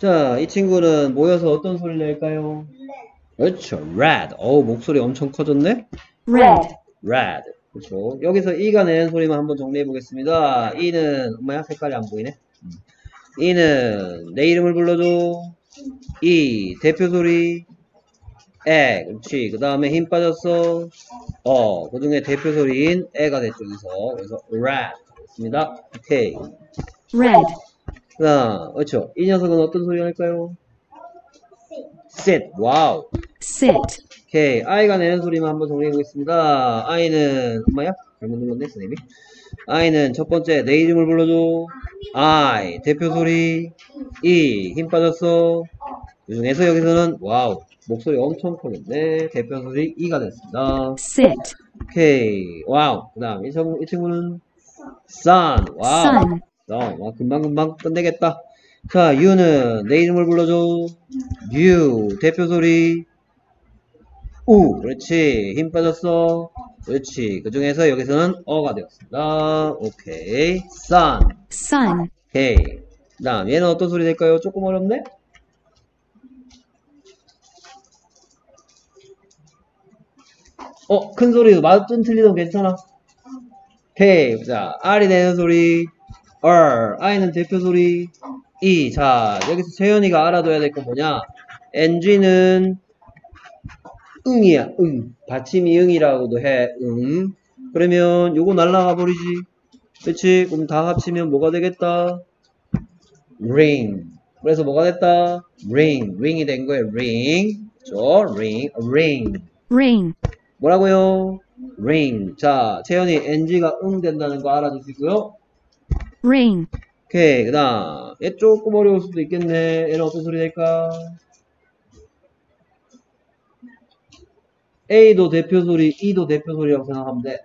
자, 이 친구는 모여서 어떤 소리를 낼까요? 그렇죠. red. 어우, 목소리 엄청 커졌네? red, red. 그렇죠. 여기서 이가 내는 소리만 한번 정리해 보겠습니다. 이는, 엄마야, 색깔이 안 보이네. 이는 내 이름을 불러줘. 이, 대표 소리. 에, 그렇지. 그 다음에 힘 빠졌어. 그 중에 대표 소리인 에가 됐죠, 여기서. 그래서 red. 됐습니다. 오케이. red, 자, 그렇죠. 이 녀석은 어떤 소리 할까요? sit. 와우. sit, 오케이. 아이가 내는 소리만 한번 정리해 보겠습니다. 아이는, 엄마야? 잘못 눌렀네, 선생님이. 아이는 첫 번째, 내 이름을 불러줘. I. 대표 소리. E. 힘 빠졌어. 그 중에서 여기서는, 와우. 목소리 엄청 크겠네. 대표 소리 E가 됐습니다. sit, 오케이. 와우. 그 다음, 이 친구는 sun. 와우. sun, 와, 금방금방 끝내겠다. 자, U는 내 이름을 불러줘. U. 대표 소리. 우. 그렇지. 힘 빠졌어. 그렇지. 그 중에서 여기서는 어가 되었습니다. 오케이. sun. sun, 오케이. 그 다음, 얘는 어떤 소리 될까요? 조금 어렵네? 큰 소리도 맞든 틀리든 괜찮아. 오케이. 자, R이 내는 소리. R. I는 대표 소리. E. 자, 여기서 세연이가 알아둬야 될 건 뭐냐? NG는 응이야, 응. 받침이 응이라고도 해, 응. 그러면 요거 날라가 버리지. 그치? 그럼 다 합치면 뭐가 되겠다? ring. 그래서 뭐가 됐다? ring. ring이 된 거예요, ring. 그쵸? ring. ring. ring, 뭐라고요? ring. 자, 채연이 NG가 응 된다는 거 알아주시고요. ring, 오케이. 그 다음. 얘 조금 어려울 수도 있겠네. 얘는 어떤 소리 될까? A도 대표 소리, E도 대표 소리라고 생각하면 돼.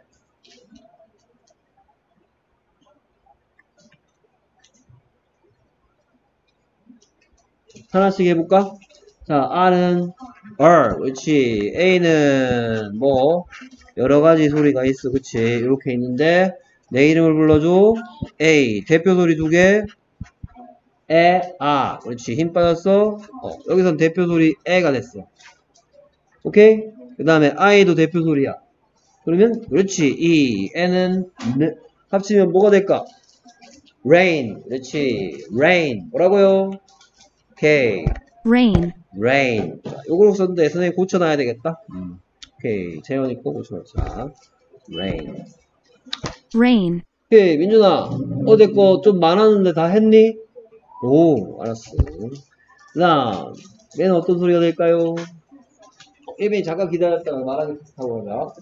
하나씩 해볼까? 자, R은 R, 그렇지. A는 뭐 여러 가지 소리가 있어, 그렇지. 이렇게 있는데 내 이름을 불러줘. A, 대표 소리 두 개. 에, 아, 그렇지. 힘 빠졌어. 여기선 대표 소리 에가 됐어. 오케이? 그 다음에 I도 대표 소리야. 그러면 그렇지. 이 N은 N. 합치면 뭐가 될까? rain, 그렇지. rain. 뭐라고요? 오케이. rain, rain. 자, 요거로 썼는데 선생님 고쳐놔야 되겠다. 오케이. 재현이 거 고쳐놓자. rain. rain, 오케이. 민준아. 어제 거 좀 많았는데 다 했니? 오, 알았어. 그 다음. 얘는 어떤 소리가 될까요? 예빈이 잠깐 기다렸다가 말하기 비슷하고 하자.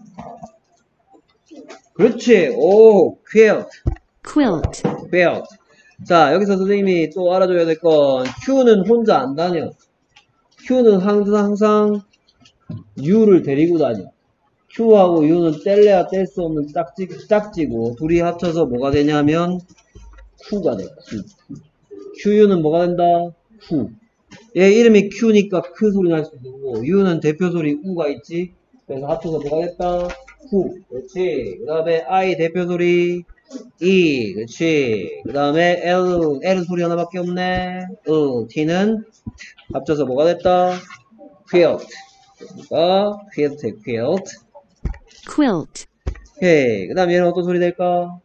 그렇지. 오, quilt. quilt, quilt. 자, 여기서 선생님이 또 알아줘야 될 건 Q는 혼자 안 다녀. Q는 항상 U를 데리고 다녀. Q하고 U는 뗄래야 뗄 수 없는 짝지고 둘이 합쳐서 뭐가 되냐면 Q가 돼. Q. QU는 뭐가 된다? Q. 얘 이름이 Q니까 크 소리 날 수 있는 거고 U는 대표 소리 우가 있지. 그래서 합쳐서 뭐가 됐다? Q. 그렇지. 그 다음에 I 대표 소리 E. 그렇지. 그 다음에 L은 소리 하나밖에 없네. T는 합쳐서 뭐가 됐다? quilt. 그러니까 quilt. quilt, 오케이. 그 다음 얘는 어떤 소리 될까?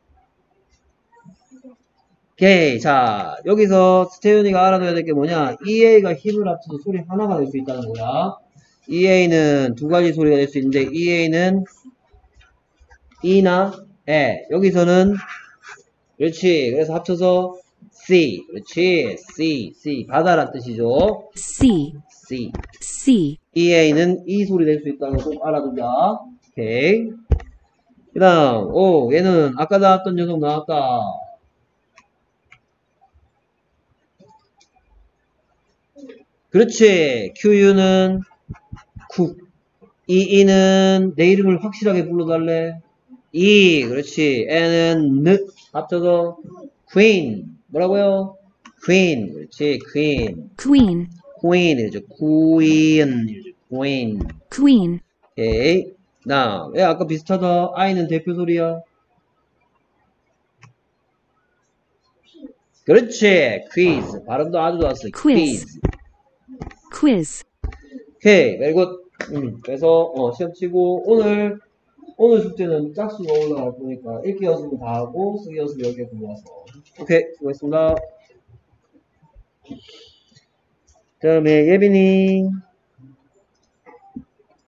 오케이. 자, 여기서 태윤이가 알아둬야 될 게 뭐냐? EA가 힘을 합쳐서 소리 하나가 될 수 있다는 거야. EA는 두 가지 소리가 될 수 있는데 EA는 E나 에. 여기서는 그렇지. 그래서 합쳐서 C. 그렇지. C. 바다란 뜻이죠. C, C. C, EA는 E 소리 낼 수 있다는 거 꼭 알아두자. 오케이. 그 다음, 얘는 아까 나왔던 녀석 나왔다. 그렇지. QU는 쿡. EE는 내 이름을 확실하게 불러달래. E. 그렇지. N은 N. 합쳐서 Queen. 뭐라고요? Queen. 그렇지. Queen. queen, Queen이죠. Queen. queen, 오케이. 야, 아까 비슷하다. I는 대표 소리야. 그렇지. quiz. 발음도 아주 좋았어. Quiz. quiz, 오케이. very good. 그래서 시험 치고 오늘 숙제는 짝수가 올라갈 거니까 읽기 연습은 다 하고 쓰기 연습 10개 들어와서. 오케이. 수고했습니다. 그 다음에 예빈이.